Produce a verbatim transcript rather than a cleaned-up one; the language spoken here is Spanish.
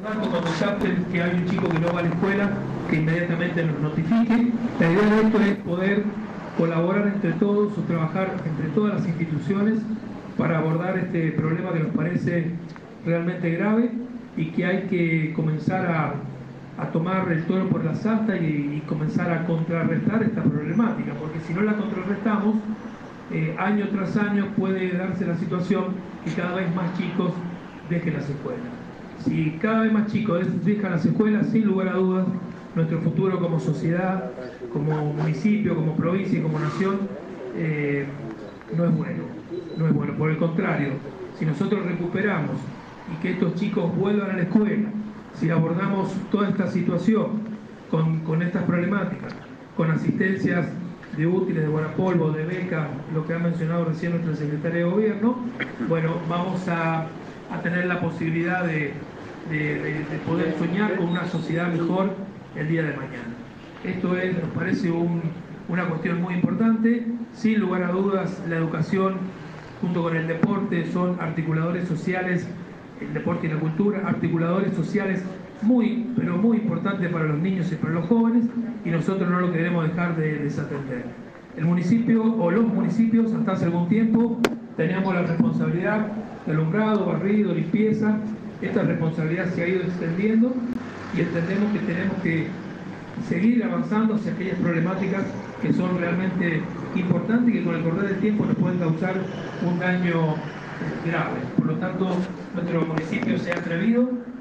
Cuando capten que hay un chico que no va a la escuela, que inmediatamente nos notifique. La idea de esto es poder colaborar entre todos o trabajar entre todas las instituciones para abordar este problema que nos parece realmente grave y que hay que comenzar a, a tomar el toro por las astas y, y comenzar a contrarrestar esta problemática, porque si no la contrarrestamos, eh, año tras año puede darse la situación que cada vez más chicos dejen las escuelas. Si cada vez más chicos dejan las escuelas, sin lugar a dudas, nuestro futuro como sociedad, como municipio, como provincia y como nación, eh, no es bueno. No es bueno. Por el contrario, si nosotros recuperamos y que estos chicos vuelvan a la escuela, si abordamos toda esta situación con, con estas problemáticas, con asistencias de útiles, de guardapolvo, de becas, lo que ha mencionado recién nuestra secretaria de Gobierno, bueno, vamos a, a tener la posibilidad de, de, de, de poder soñar con una sociedad mejor el día de mañana. Esto es, nos parece un, una cuestión muy importante. Sin lugar a dudas, la educación junto con el deporte son articuladores sociales, el deporte y la cultura, articuladores sociales muy, pero muy importantes para los niños y para los jóvenes, y nosotros no lo queremos dejar de desatender. El municipio o los municipios hasta hace algún tiempo teníamos la responsabilidad de alumbrado, barrido, limpieza. Esta responsabilidad se ha ido extendiendo y entendemos que tenemos que seguir avanzando hacia aquellas problemáticas que son realmente importantes y que con el correr del tiempo nos pueden causar un daño grave. Por lo tanto, nuestro municipio se ha atrevido